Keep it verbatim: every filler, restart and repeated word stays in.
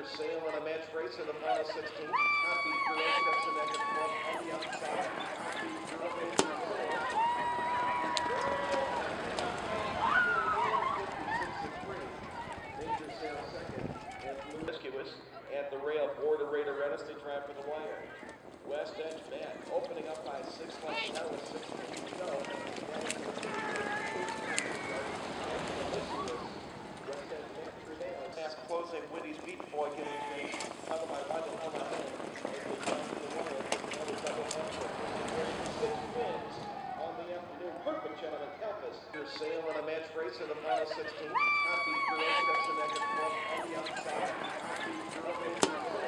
Sail in a match race in the final sixteen. Copy Girl steps in that front on the outside. Copy Girl Major Sail. Major Sail second. And Promiscuous at the rail. Border Raider Redis, they drive for the wire. West Edge Matt opening up by six lengths now with six minutes to go. West Edge Matt prevails. Fast closing, Whitty's Beat Boy getting finished. Covered by one to one on him. As they come to the wire, another double hamster. Six wins on the afternoon. Perfect, gentlemen. Compass. Your Sail in a match race in the final sixteen. Copy Girl steps in that front on the outside. Copy Girl Major